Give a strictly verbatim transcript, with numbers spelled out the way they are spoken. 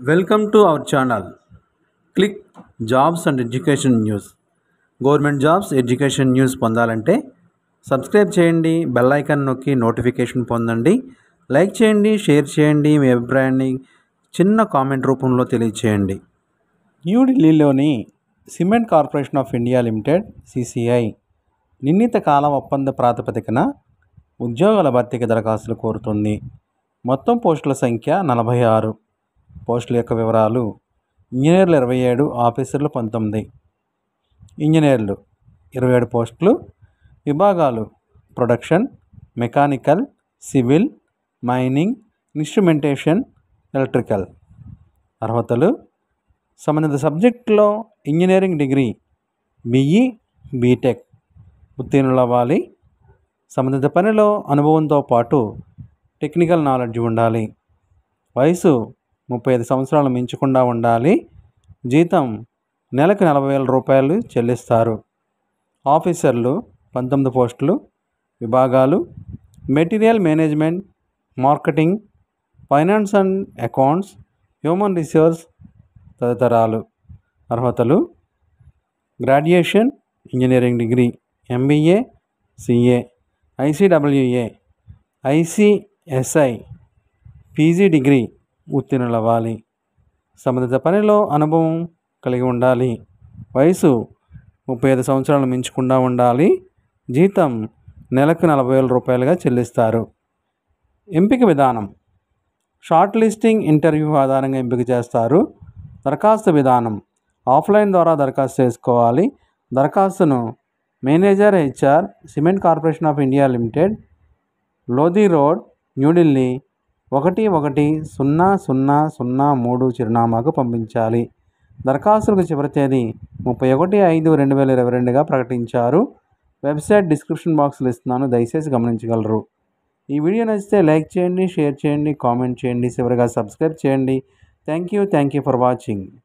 Welcome to our channel. Click jobs and education news. Government jobs, education news పొందాలంటే subscribe చేయండి, bell icon నొక్కి notification పొందండి. Like చేయండి, share చేయండి, మీ అభిప్రాయాన్ని చిన్న కామెంట్ రూపంలో తెలియచేయండి. న్యూఢిల్లీలోని cement corporation of India limited CCI నిర్ణీత కాల ఒప్పంద ప్రాతిపదికన ఉద్యోగాల భర్తీకి దరఖాస్తులు కోరుతుంది. మొత్తం పోస్టుల సంఖ్య నలభై ఆరు. పోస్టుల యొక్క వివరాలు: ఇంజనీర్లు ఇరవై ఏడు, ఆఫీసర్లు పంతొమ్మిది. ఇంజనీర్లు ఇరవై ఏడు పోస్టులు. విభాగాలు: production, mechanical, civil, mining, instrumentation, electrical. అర్హతలు: సంబంధిత సబ్జెక్టులో ఇంజనీరింగ్ డిగ్రీ బిఈ, బీటెక్ ఉత్తీర్ణులు అవ్వాలి. సంబంధిత పనిలో అనుభవంతో పాటు టెక్నికల్ నాలెడ్జ్ ఉండాలి. వయసు ముప్పై ఐదు సంవత్సరాలు మించకుండా ఉండాలి. జీతం నెలకు నలభై వేల రూపాయలు చెల్లిస్తారు. ఆఫీసర్లు పంతొమ్మిది పోస్టులు. విభాగాలు: material management, marketing, finance and accounts, human resource తదితరాలు. అర్హతలు: graduation, engineering degree, MBA, CA, ICWA, ICSI, PG degree ఉత్తీర్ణులు అవ్వాలి. సంబంధిత పనిలో అనుభవం కలిగి ఉండాలి. వయసు ముప్పై ఐదు సంవత్సరాలు మించకుండా ఉండాలి. జీతం నెలకు నలభై వేల రూపాయలుగా చెల్లిస్తారు. ఎంపిక విధానం: షార్ట్ లిస్టింగ్ ఇంటర్వ్యూ ఆధారంగా ఎంపిక చేస్తారు. దరఖాస్తు విధానం: ఆఫ్లైన్ ద్వారా దరఖాస్తు చేసుకోవాలి. దరఖాస్తును manager, HR, cement corporation of India limited, Lodhi road, New Delhi ఒకటి ఒకటి సున్నా సున్నా సున్నా మూడు చిరునామాకు పంపించాలి. దరఖాస్తులకు చివరి తేదీ ముప్పై ఒకటి ఐదు రెండు వేల ఇరవై రెండుగా ప్రకటించారు. వెబ్సైట్ డిస్క్రిప్షన్ బాక్స్లో ఇస్తున్నాను, దయచేసి గమనించగలరు. ఈ వీడియో నచ్చితే లైక్ చేయండి, షేర్ చేయండి, కామెంట్ చేయండి, చివరిగా సబ్స్క్రైబ్ చేయండి. Thank you thank you for watching.